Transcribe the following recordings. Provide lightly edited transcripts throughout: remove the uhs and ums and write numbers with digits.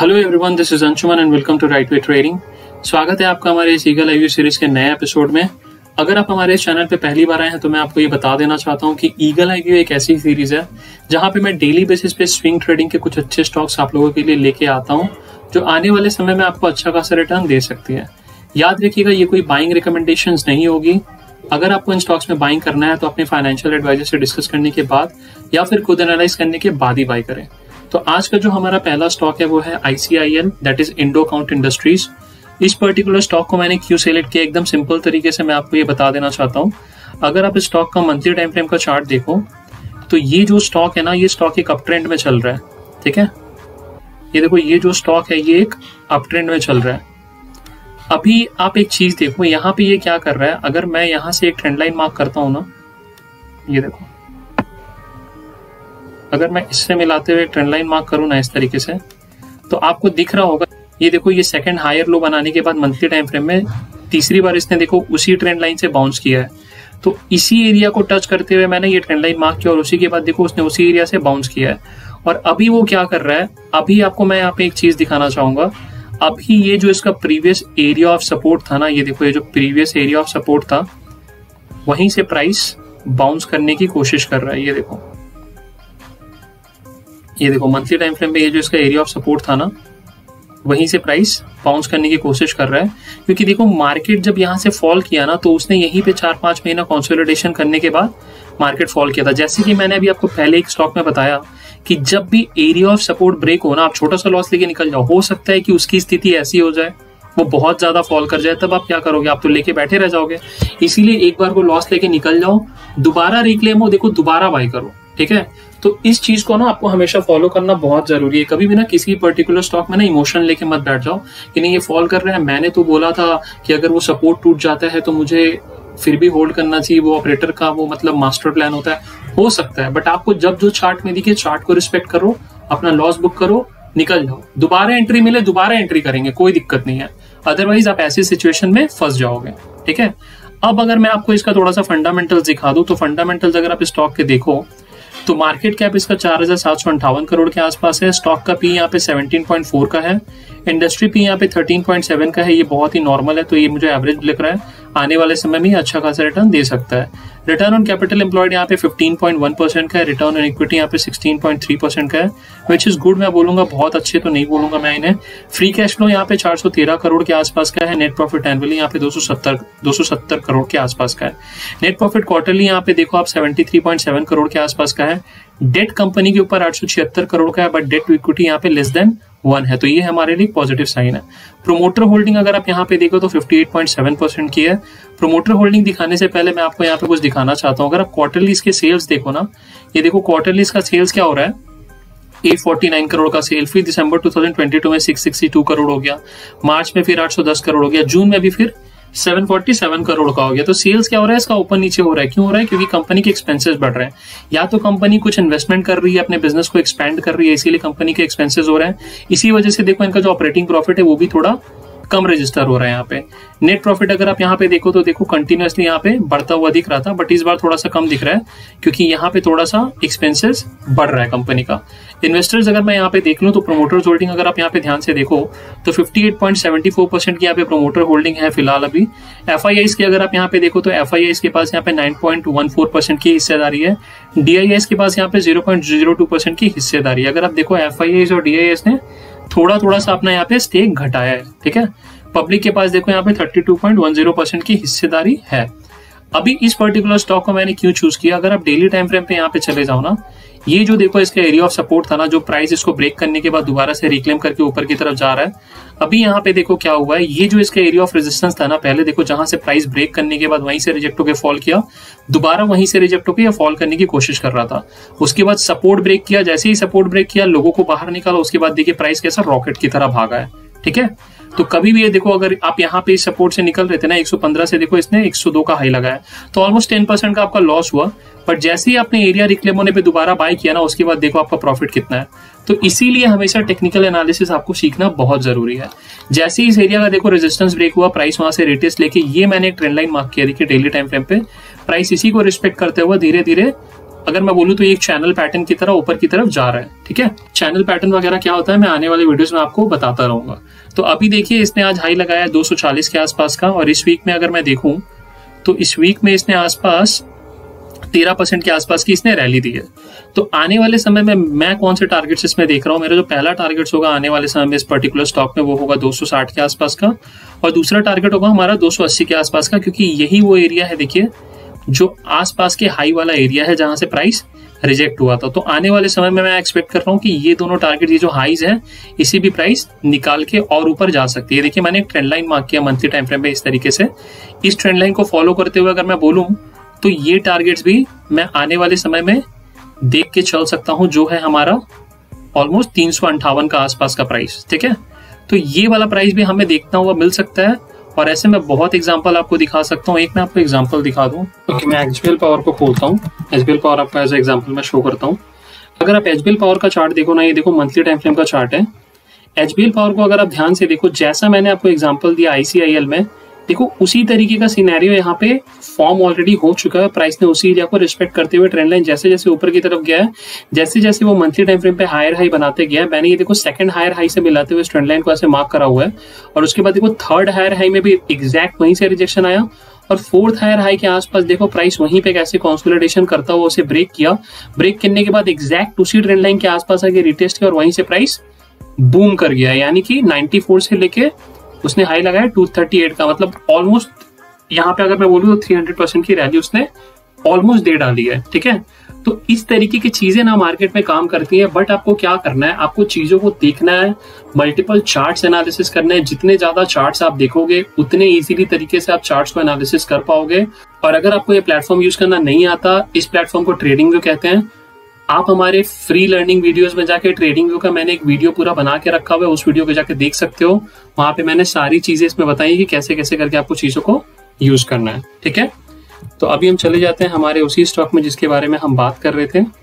Hello everyone, this is Anshuman and welcome to right way trading. स्वागत है आपका हमारे इस ईगल आईव्यू सीरीज के नए एपिसोड में। अगर आप हमारे इस चैनल पे पहली बार आए हैं तो मैं आपको ये बता देना चाहता हूँ कि ईगल आईव्यू एक ऐसी सीरीज है जहाँ पे मैं डेली बेसिस पे स्विंग ट्रेडिंग के कुछ अच्छे स्टॉक्स आप लोगों के लिए लेके आता हूँ जो आने वाले समय में आपको अच्छा खासा रिटर्न दे सकती है। याद रखिएगा, ये कोई बाइंग रिकमेंडेशंस नहीं होगी। अगर आपको इन स्टॉक्स में बाइंग करना है तो अपने फाइनेंशियल एडवाइजर से डिस्कस करने के बाद या फिर खुद एनालाइज करने के बाद ही बाई करें। तो आज का जो हमारा पहला स्टॉक है वो है ICIL, that is Indo Count Industries. इस पर्टिकुलर स्टॉक को मैंने क्यों सेलेक्ट किया, एकदम सिंपल तरीके से मैं आपको ये बता देना चाहता हूँ। अगर आप इस स्टॉक का मंथली टाइम फ्रेम का चार्ट देखो तो ये जो स्टॉक है ना, ये स्टॉक एक अप ट्रेंड में चल रहा है। ठीक है, ये देखो, ये जो स्टॉक है ये एक अप ट्रेंड में चल रहा है। अभी आप एक चीज देखो, यहाँ पे ये क्या कर रहा है। अगर मैं यहाँ से एक ट्रेंड लाइन मार्क करता हूँ ना, ये देखो, अगर मैं इससे मिलाते हुए ट्रेंड लाइन मार्क करूँ ना इस तरीके से, तो आपको दिख रहा होगा, ये देखो, ये सेकंड हायर लो बनाने के बाद मंथली टाइम फ्रेम में तीसरी बार इसने देखो उसी ट्रेंड लाइन से बाउंस किया है। तो इसी एरिया को टच करते हुए मैंने ये ट्रेंड लाइन मार्क किया और उसी के बाद देखो उसने उसी एरिया से बाउंस किया है। और अभी वो क्या कर रहा है, अभी आपको मैं यहाँ पे एक चीज दिखाना चाहूंगा। अभी ये जो इसका प्रीवियस एरिया ऑफ सपोर्ट था ना, ये देखो, ये जो प्रीवियस एरिया ऑफ सपोर्ट था वहीं से प्राइस बाउंस करने की कोशिश कर रहा है। ये देखो, ये देखो, मंथली टाइम फ्रेम में ये जो इसका एरिया ऑफ सपोर्ट था ना, वहीं से प्राइस बाउंस करने की कोशिश कर रहा है। क्योंकि देखो, मार्केट जब यहाँ से फॉल किया ना तो उसने यहीं पे 4-5 महीना कंसोलिडेशन करने के बाद मार्केट फॉल किया था। जैसे कि मैंने अभी आपको पहले एक स्टॉक में बताया कि जब भी एरिया ऑफ सपोर्ट ब्रेक हो ना, आप छोटा सा लॉस लेके निकल जाओ। हो सकता है कि उसकी स्थिति ऐसी हो जाए, वो बहुत ज्यादा फॉल कर जाए, तब आप क्या करोगे, आप तो लेके बैठे रह जाओगे। इसीलिए एक बार को लॉस लेके निकल जाओ, दोबारा रिक्लेम हो, देखो दोबारा बाय करो। ठीक है, तो इस चीज को ना आपको हमेशा फॉलो करना बहुत जरूरी है। कभी भी ना किसी पर्टिकुलर स्टॉक में ना इमोशन लेके मत बैठ जाओ कि नहीं ये फॉल कर रहा है, मैंने तो बोला था कि अगर वो सपोर्ट टूट जाता है तो मुझे फिर भी होल्ड करना चाहिए। वो ऑपरेटर का वो मतलब मास्टर प्लान होता है, हो सकता है, बट आपको जब जो चार्ट में दिखे चार्ट को रिस्पेक्ट करो, अपना लॉस बुक करो, निकल जाओ। दोबारा एंट्री मिले दोबारा एंट्री करेंगे, कोई दिक्कत नहीं है। अदरवाइज आप ऐसी सिचुएशन में फंस जाओगे। ठीक है, अब अगर मैं आपको इसका थोड़ा सा फंडामेंटल्स दिखा दूं तो फंडामेंटल्स अगर आप स्टॉक के देखो तो मार्केट कैप इसका 4,758 करोड़ के आसपास है। स्टॉक का पी यहाँ पे 17.4 का है। इंडस्ट्री पी यहाँ पे 13.7 का है। ये बहुत ही नॉर्मल है, तो ये मुझे एवरेज लिख रहा है। आने वाले समय में अच्छा खासा रिटर्न दे सकता है। रिटर्न ऑन कैपिटल एम्प्लॉयड यहाँ पे 15.1% का है। रिटर्न ऑन इक्विटी यहाँ पे 16.3% का है, विच इज गुड। मैं बोलूंगा बहुत अच्छे तो नहीं बोलूंगा मैं इन्हें। फ्री कैश फ्लो यहाँ पे 413 करोड़ के आसपास का है। नेट प्रॉफिट एनुअली यहाँ पे 270 करोड़ के आसपास का है। नेट प्रॉफिट क्वार्टरली यहाँ पे देखो आप 73.7 करोड़ के आसपास का है। डेट कंपनी के ऊपर 876 करोड़ का है, बट डेट टू इक्विटी यहाँ पे लेस देन 1 है, तो ये हमारे लिए पॉजिटिव साइन है। प्रोमोटर होल्डिंग अगर आप यहाँ पे देखो तो 58.7% की है। प्रोमोटर होल्डिंग दिखाने से पहले मैं आपको यहाँ पे कुछ दिखाना चाहता हूँ। अगर आप क्वार्टरली इसके सेल्स देखो ना, ये देखो क्वार्टरली इसका सेल्स क्या हो रहा है, 849 करोड़ का सेल। फिर दिसंबर 2022 में 662 करोड़ हो गया, मार्च में फिर 810 करोड़ हो गया, जून में भी फिर 747 करोड़ का हो गया। तो सेल्स क्या हो रहा है, इसका ऊपर नीचे हो रहा है। क्यों हो रहा है, क्योंकि कंपनी के एक्सपेंसेस बढ़ रहे हैं। या तो कंपनी कुछ इन्वेस्टमेंट कर रही है, अपने बिजनेस को एक्सपैंड कर रही है, इसीलिए कंपनी के एक्सपेंसेस हो रहे हैं। इसी वजह से देखो इनका जो ऑपरेटिंग प्रॉफिट है वो भी थोड़ा कम रजिस्टर हो रहा है यहाँ पे। नेट प्रॉफिट अगर आप यहाँ पे देखो तो देखो कंटिन्यूअसली यहाँ पे बढ़ता हुआ दिख रहा था, बट इस बार थोड़ा सा कम दिख रहा है क्योंकि यहाँ पे थोड़ा सा एक्सपेंसेस बढ़ रहा है कंपनी का। इन्वेस्टर्स अगर मैं यहाँ पे देख लूँ तो प्रोमोटर्स होल्डिंग अगर आप यहाँ पे ध्यान से देखो तो 58.74% की यहाँ पे प्रोमोटर होल्डिंग है फिलहाल अभी। FIIs की अगर आप यहाँ पे देखो तो FIIs के पास यहाँ पे 9.14% की हिस्सेदारी है। DIIs के पास यहाँ पे 0.02% की हिस्सेदारी है। अगर आप देखो FIIs और DIIs ने थोड़ा सा अपना यहाँ पे स्टेक घटाया है। ठीक है, पब्लिक के पास देखो यहाँ पे 32.10% की हिस्सेदारी है। अभी इस पर्टिकुलर स्टॉक को मैंने क्यों चूज किया, अगर आप डेली टाइम फ्रेम पे यहाँ पे चले जाओ ना, ये जो देखो इसका एरिया ऑफ सपोर्ट था ना, जो प्राइस इसको ब्रेक करने के बाद दोबारा से रिक्लेम करके ऊपर की तरफ जा रहा है। अभी यहाँ पे देखो क्या हुआ है, ये जो इसका एरिया ऑफ रेजिस्टेंस था ना, पहले देखो जहां से प्राइस ब्रेक करने के बाद वहीं से रिजेक्ट होकर फॉल किया, दोबारा वहीं से रिजेक्ट होकर या फॉल करने की कोशिश कर रहा था। उसके बाद सपोर्ट ब्रेक किया, जैसे ही सपोर्ट ब्रेक किया लोगों को बाहर निकाला, उसके बाद देखिए प्राइस कैसा रॉकेट की तरह भागा है। ठीक है, तो कभी भी ये देखो, अगर आप यहाँ पे इस सपोर्ट से निकल रहे थे ना 115 से, देखो इसने 102 का हाई लगाया, तो ऑलमोस्ट 10% का आपका लॉस हुआ। बट जैसे ही आपने एरिया रिक्लेम होने पे दोबारा बाय किया ना, उसके बाद देखो आपका प्रॉफिट कितना है। तो इसीलिए हमेशा टेक्निकल एनालिसिस आपको सीखना बहुत जरूरी है। जैसे ही इस एरिया का देखो रेजिस्टेंस ब्रेक हुआ, प्राइस वहां से रिटेस्ट लेके ये मैंने एक ट्रेंड लाइन मार्क किया, देखिए डेली टाइम फ्रेम पे प्राइस इसी को रिस्पेक्ट करते हुए धीरे धीरे अगर मैं बोलूँ तो ये एक चैनल पैटर्न की तरह ऊपर की तरफ जा रहा है। ठीक है, चैनल पैटर्न वगैरह क्या होता है मैं आने वाले वीडियोस में आपको बताता रहूंगा। तो अभी देखिए इसने आज हाई लगाया 240 के आसपास का, और इस वीक में अगर मैं देखूं तो इस वीक में इसने आसपास 13% के आसपास की इसने रैली दी है। तो आने वाले समय में मैं कौन से टारगेट्स इसमें देख रहा हूँ, मेरा जो पहला टारगेट्स होगा आने वाले समय में इस पर्टिकुलर स्टॉक में वो होगा 260 के आसपास का, और दूसरा टारगेट होगा हमारा 280 के आसपास का, क्योंकि यही वो एरिया है देखिए जो आसपास के हाई वाला एरिया है जहां से प्राइस रिजेक्ट हुआ था। तो आने वाले समय में मैं एक्सपेक्ट कर रहा हूँ कि ये दोनों टारगेट, ये जो हाईज है इसी भी प्राइस निकाल के और ऊपर जा सकती है। देखिए मैंने एक ट्रेंड लाइन मार्क किया मंथली टाइम फ्रेम में इस तरीके से, इस ट्रेंड लाइन को फॉलो करते हुए अगर मैं बोलूं तो ये टारगेट्स भी मैं आने वाले समय में देख के चल सकता हूं, जो है हमारा ऑलमोस्ट 358 का आसपास का प्राइस। ठीक है, तो ये वाला प्राइस भी हमें देखता हुआ मिल सकता है, और ऐसे में बहुत एग्जांपल आपको दिखा सकता हूँ। एक मैं आपको एग्जांपल दिखा दूं, क्योंकि मैं एचबीएल पावर को खोलता हूँ, एचबीएल पावर आपको एज एग्जांपल मैं शो करता हूँ। अगर आप एचबीएल पावर का चार्ट देखो ना, ये देखो मंथली टाइम फ्रेम का चार्ट है। एचबीएल पावर को अगर आप ध्यान से देखो, जैसा मैंने आपको एग्जांपल दिया आईसीआईएल में, देखो उसी तरीके का सिनेरियो यहाँ पे फॉर्म ऑलरेडी हो चुका है। प्राइस ने उसी एरिया को रिस्पेक्ट करते हुए ट्रेंड लाइन जैसे जैसे ऊपर की तरफ गया है, जैसे जैसे वो मंथली टाइम फ्रेम पे हायर हाई बनाते गया है, मैंने ये देखो सेकंड हायर हाई से मिलाते हुए ट्रेंड लाइन को ऐसे मार्क करा हुआ है, और उसके बाद देखो थर्ड हायर हाई में भी एग्जैक्ट वहीं से रिजेक्शन आया, और फोर्थ हायर हाई के आसपास देखो प्राइस वहीं पे कैसे कंसोलिडेशन करता हुआ उसे ब्रेक किया। ब्रेक करने के बाद एग्जैक्ट उसी ट्रेंड लाइन के आसपास आके रिटेस्ट किया, और वहीं से प्राइस बूम कर गया, यानी कि 94 से लेके उसने हाई लगाया 238 का, मतलब ऑलमोस्ट यहाँ पे अगर मैं बोलूँ तो 300% की रैली उसने ऑलमोस्ट दे डाली है। ठीक है, तो इस तरीके की चीजें ना मार्केट में काम करती हैं, बट आपको क्या करना है, आपको चीजों को देखना है, मल्टीपल चार्ट्स एनालिसिस करना है। जितने ज्यादा चार्ट्स आप देखोगे उतने इजीली तरीके से आप चार्ट्स को एनालिसिस कर पाओगे। और अगर आपको ये प्लेटफॉर्म यूज करना नहीं आता, इस प्लेटफॉर्म को ट्रेडिंग व्यू कहते हैं, आप हमारे फ्री लर्निंग वीडियोस में जाके ट्रेडिंग व्यू का मैंने एक वीडियो पूरा बना के रखा हुआ है, उस वीडियो को जाके देख सकते हो। वहां पे मैंने सारी चीजें इसमें बताई कि कैसे कैसे करके आपको चीजों को यूज करना है। ठीक है, तो अभी हम चले जाते हैं हमारे उसी स्टॉक में जिसके बारे में हम बात कर रहे थे।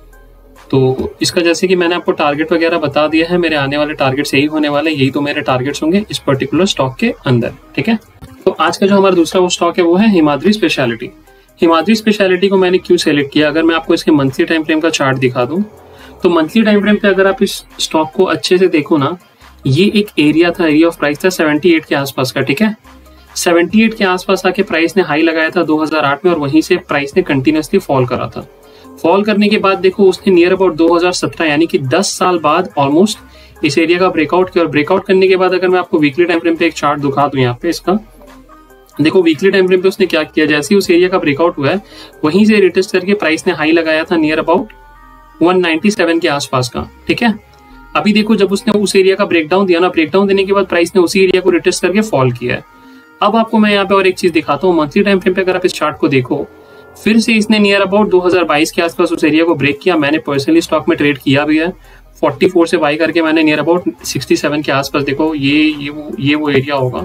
तो इसका जैसे कि मैंने आपको टारगेट वगैरह बता दिया है, मेरे आने वाले टारगेट्स यही होने वाले, यही तो मेरे टारगेट्स होंगे इस पर्टिकुलर स्टॉक के अंदर। ठीक है, तो आज का जो हमारा दूसरा वो स्टॉक है वो है हिमाद्री स्पेशलिटी। हिमाद्री स्पेशलिटी को मैंने क्यों सेलेक्ट किया, अगर मैं आपको इसके मंथली टाइम फ्रेम का चार्ट दिखा दूं तो मंथली टाइम फ्रेम पे अगर आप इस स्टॉक को अच्छे से देखो ना, ये एक एरिया था, एरिया ऑफ प्राइस था 78 के आसपास का। ठीक है, 78 के आसपास आके प्राइस ने हाई लगाया था 2008 में, और वहीं से प्राइस ने कंटिन्यूसली फॉल करा था। फॉल करने के बाद देखो उसने नियर अबाउट 2017 यानी कि 10 साल बाद ऑलमोस्ट इस एरिया का ब्रेकआउट किया, और ब्रेकआउट करने के बाद अगर मैं आपको वीकली टाइम फ्रेम पे एक चार्ट दिखा दूं यहाँ पे इसका, देखो वीकली टाइम फ्रेम पे उसने क्या किया, जैसे ही उस एरिया का ब्रेकआउट हुआ है वहीं से रिटेस्ट करके प्राइस ने हाई लगाया था नियर अबाउट 197 के आसपास का। ठीक है, अभी देखो जब उसने उस एरिया का ब्रेकडाउन दिया ना, ब्रेकडाउन देने के बाद प्राइस ने उसी एरिया को रिटेस्ट करके फॉल किया है। अब आपको मैं यहाँ पे और एक चीज दिखाता हूँ, मंथली टाइम फ्रेम पे अगर आप इस चार्ट को देखो, फिर से इसने नियर अबाउट 2022 के आसपास उस एरिया को ब्रेक किया। मैंने पर्सनली स्टॉक में ट्रेड किया भी है, 44 से बाई करके मैंने नियर अबाउट 67 के आसपास, देखो ये वो एरिया होगा,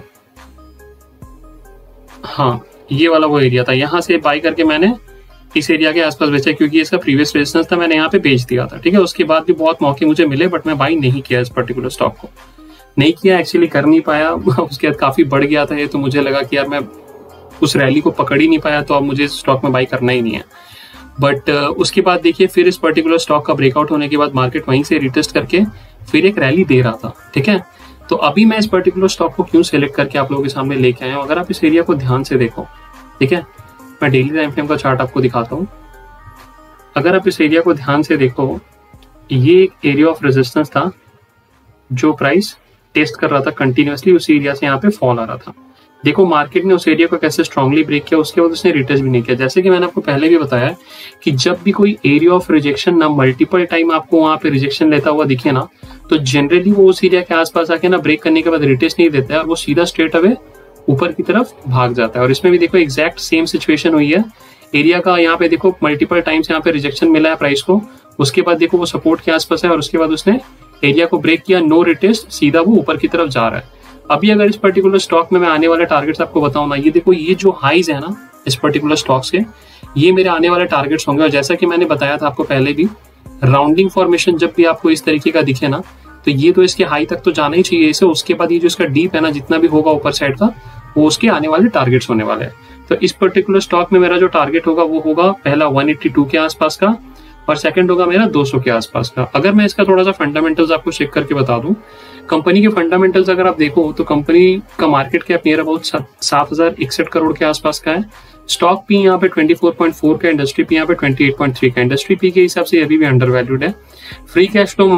हाँ ये वाला वो एरिया था, यहाँ से बाई करके मैंने इस एरिया के आसपास बेचा, क्योंकि इसका प्रीवियस रेजिस्टेंस था, मैंने यहाँ पे बेच दिया था। ठीक है, उसके बाद भी बहुत मौके मुझे मिले, बट मैं बाई नहीं किया, इस पर्टिकुलर स्टॉक को नहीं किया, एक्चुअली कर नहीं पाया। उसके बाद काफी बढ़ गया था ये, तो मुझे लगा कि यार मैं उस रैली को पकड़ ही नहीं पाया, तो अब मुझे स्टॉक में बाई करना ही नहीं है। बट उसके बाद देखिए फिर इस पर्टिकुलर स्टॉक का ब्रेकआउट होने के बाद मार्केट वहीं से रिटेस्ट करके फिर एक रैली दे रहा था। ठीक है, तो अभी मैं इस पर्टिकुलर स्टॉक को क्यों सेलेक्ट करके आप लोगों के सामने लेके आया हूँ, अगर आप इस एरिया को ध्यान से देखो, ठीक है, मैं डेली टाइम फ्रेम का चार्ट आपको दिखाता हूँ। अगर आप इस एरिया को ध्यान से देखो, ये एक एरिया ऑफ रेजिस्टेंस था जो प्राइस टेस्ट कर रहा था कंटिन्यूअसली, उसी एरिया से यहाँ पे फॉल आ रहा था। देखो मार्केट ने उस एरिया को कैसे स्ट्रांगली ब्रेक किया, उसके बाद उसने रिटेस्ट भी नहीं किया। जैसे कि मैंने आपको पहले भी बताया कि जब भी कोई एरिया ऑफ रिजेक्शन ना मल्टीपल टाइम आपको वहां पे रिजेक्शन लेता हुआ दिखे ना, तो जनरली वो उस एरिया के आसपास आके ना ब्रेक करने के बाद रिटेस्ट नहीं देता है, और वो सीधा स्ट्रेट अवे ऊपर की तरफ भाग जाता है। और इसमें भी देखो एग्जैक्ट सेम सिचुएशन हुई है, एरिया का यहाँ पे देखो मल्टीपल टाइम्स यहाँ पे रिजेक्शन मिला है प्राइस को, उसके बाद देखो वो सपोर्ट के आसपास है, और उसके बाद उसने एरिया को ब्रेक किया, नो रिटेस्ट, सीधा वो ऊपर की तरफ जा रहा है। अभी अगर इस पर्टिकुलर स्टॉक में मैं आने वाले टारगेट्स आपको बताऊं ना, ये देखो ये जो हाईज है ना इस पर्टिकुलर स्टॉक्स के, ये मेरे आने वाले टारगेट्स होंगे। और जैसा कि मैंने बताया था आपको पहले भी, राउंडिंग फॉर्मेशन जब भी आपको इस तरीके का दिखे ना, तो ये तो इसके हाई तक तो जाना ही चाहिए इसे, उसके बाद ये जो इसका डीप है ना जितना भी होगा ऊपर साइड का, वो उसके आने वाले टारगेट्स होने वाले हैं। तो इस पर्टिकुलर स्टॉक में मेरा जो टारगेट होगा वो होगा पहला 182 के आसपास का और सेकंड होगा मेरा 200 के आसपास का। अगर मैं इसका थोड़ा सा फंडामेंटल्स आपको चेक करके बता दूं, कंपनी के फंडामेंटल्स अगर आप देखो तो कंपनी का market cap near about 7,061 crore के आसपास का है। स्टॉक पी यहाँ पे 24.4 का, इंडस्ट्री पी यहाँ पे 28.3 का। इंडस्ट्री पी के हिसाब से अभी भी अंडर वैल्यूड है। फ्री कैश फ्लो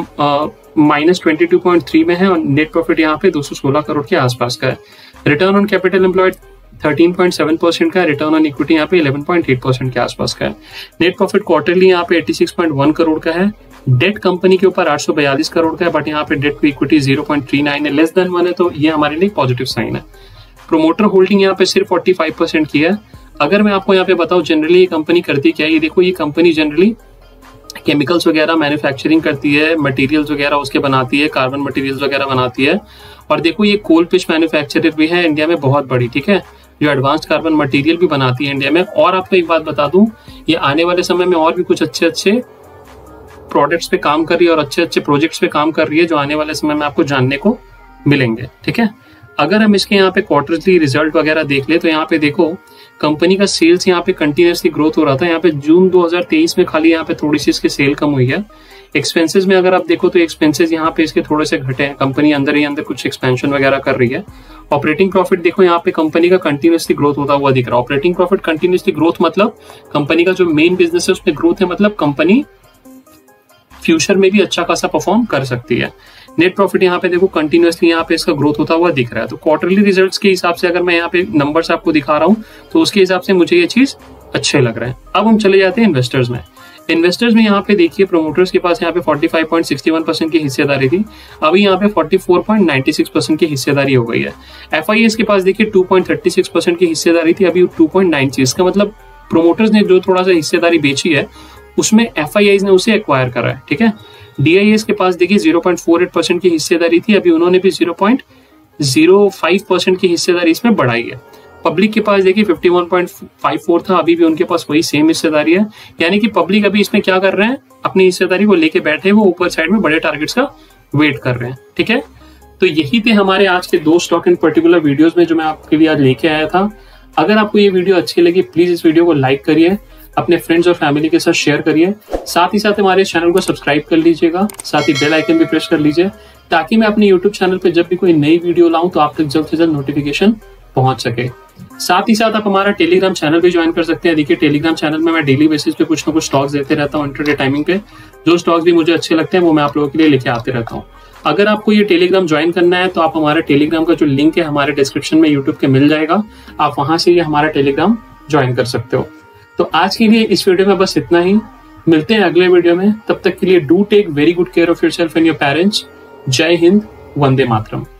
-22.3 में है और नेट प्रॉफिट यहाँ पे 216 करोड़ के आसपास का है। रिटर्न ऑन कैपिटल एम्प्लॉयड 13.7% का है। रिटर्न ऑन इक्विटी यहाँ पे 11.8% के आसपास का है। नेट प्रॉफिट क्वार्टरली यहाँ पे 86.1 करोड़ का है। डेट कंपनी के ऊपर 842 करोड़ का है, बट यहाँ पे डेट टू इक्विटी 0.39 है, लेस देन 1 है, तो ये हमारे लिए पॉजिटिव साइन है। प्रोमोटर होल्डिंग यहाँ पे सिर्फ 45% की है। अगर मैं आपको यहाँ पे बताऊं जनरली ये कंपनी करती क्या है, ये देखो, ये कंपनी जनरली केमिकल्स वगैरह मैन्युफैक्चरिंग करती है, मटेरियल्स वगैरह उसके बनाती है, कार्बन मटेरियल्स वगैरह बनाती है। और देखो ये कोल पिच मैन्युफैक्चरर भी है इंडिया में बहुत बड़ी, ठीक है, जो एडवांस्ड कार्बन मटेरियल भी बनाती है इंडिया में। और आपको एक बात बता दूं, ये आने वाले समय में और भी कुछ अच्छे अच्छे प्रोडक्ट्स पे काम कर रही है और अच्छे अच्छे प्रोजेक्ट्स पे काम कर रही है, जो आने वाले समय में आपको जानने को मिलेंगे, ठीक है। अगर हम इसके यहाँ पे क्वार्टरली रिजल्ट वगैरह देख ले तो यहाँ पे देखो कंपनी का सेल्स यहाँ पे कंटिन्यूसली ग्रोथ हो रहा था। यहाँ पे जून 2023 में खाली यहाँ पे थोड़ी सी इसकी सेल कम हुई है। एक्सपेंसेस में अगर आप देखो तो एक्सपेंसेस यहाँ पे इसके थोड़े से घटे हैं, कंपनी अंदर ही अंदर कुछ एक्सपेंशन वगैरह कर रही है। ऑपरेटिंग प्रॉफिट देखो यहाँ पे कंपनी का कंटिन्यूसली ग्रोथ होता हुआ दिख रहा है। ऑपरेटिंग प्रॉफिट कंटिन्यूसली ग्रोथ मतलब कंपनी का जो मेन बिजनेस है उसमें ग्रोथ है, मतलब कंपनी फ्यूचर में भी अच्छा खासा परफॉर्म कर सकती है। नेट प्रॉफिट यहाँ पे देखो कंटिन्यूसली यहाँ पे इसका ग्रोथ होता हुआ दिख रहा है। तो क्वार्टरली रिजल्ट्स के हिसाब से अगर मैं यहाँ पे नंबर्स आपको दिखा रहा हूँ तो उसके हिसाब से मुझे ये चीज अच्छे लग रहा है। अब हम चले जाते हैं इन्वेस्टर्स में। इन्वेस्टर्स में यहाँ पे देखिए प्रोमोटर्स के पास यहाँ पे 45.61% की हिस्सेदारी थी, अभी यहाँ पे 44.96% की हिस्सेदारी हो गई है। FIS के पास देखिए 2.36% की हिस्सेदारी थी, अभी 2.96। इसका मतलब प्रोमोटर्स ने जो थोड़ा सा हिस्सेदारी बेची है उसमें FIS ने उसे एक्वायर करा है, ठीक है। DIS के पास देखिए 0.48% की हिस्सेदारी थी, अभी उन्होंने भी 0.05% की हिस्सेदारी इसमें बढ़ाई है। पब्लिक के पास देखिए 51.54 था, अभी भी उनके पास वही सेम हिस्सेदारी है। यानी कि पब्लिक अभी इसमें क्या कर रहे हैं, अपनी हिस्सेदारी को लेके बैठे, वो ऊपर साइड में बड़े टारगेट्स का वेट कर रहे हैं, ठीक है। तो यही थे हमारे आज के 2 स्टॉक इन पर्टिकुलर वीडियोस में जो मैं आपके लिए आज लेके आया था। अगर आपको ये वीडियो अच्छी लगी प्लीज इस वीडियो को लाइक करिए, अपने फ्रेंड्स और फैमिली के साथ शेयर करिए, साथ ही साथ हमारे चैनल को सब्सक्राइब कर लीजिएगा, साथ ही बेल आइकन भी प्रेस कर लीजिए ताकि मैं अपने यूट्यूब चैनल पे जब भी कोई नई वीडियो लाऊं तो आप तक जल्द से जल्द नोटिफिकेशन पहुंच सके। साथ ही साथ आप हमारा टेलीग्राम चैनल भी ज्वाइन कर सकते हैं। देखिए टेलीग्राम चैनल में मैं डेली बेसिस पे कुछ ना कुछ स्टॉक्स देते रहता हूँ इंट्राडे टाइमिंग पे। जो स्टॉक्स भी मुझे अच्छे लगते हैं वो मैं आप लोगों के लिए लेके आते रहता हूँ। अगर आपको ये टेलीग्राम ज्वाइन करना है तो आप हमारे टेलीग्राम का जो लिंक है हमारे डिस्क्रिप्शन में यूट्यूब के मिल जाएगा, आप वहां से ये हमारा टेलीग्राम ज्वाइन कर सकते हो। तो आज के लिए इस वीडियो में बस इतना ही, मिलते हैं अगले वीडियो में। तब तक के लिए do take very good care of yourself and your parents. जय हिंद, वंदे मातरम।